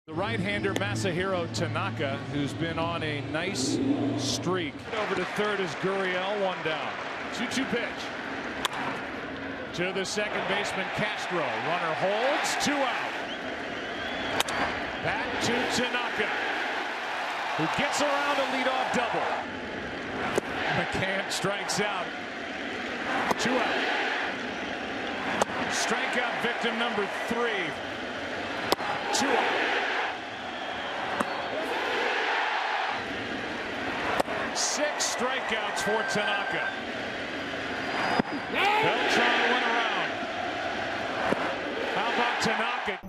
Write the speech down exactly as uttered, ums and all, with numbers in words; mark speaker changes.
Speaker 1: The right-hander Masahiro Tanaka, who's been on a nice streak. Over to third is Gurriel, one down. two two pitch. To the second baseman Castro. Runner holds, two out. Back to Tanaka, who gets around a leadoff double. McCann strikes out. Two out. Strikeout victim number three. Two out. Six strikeouts for Tanaka. Beltran went around. How about Tanaka?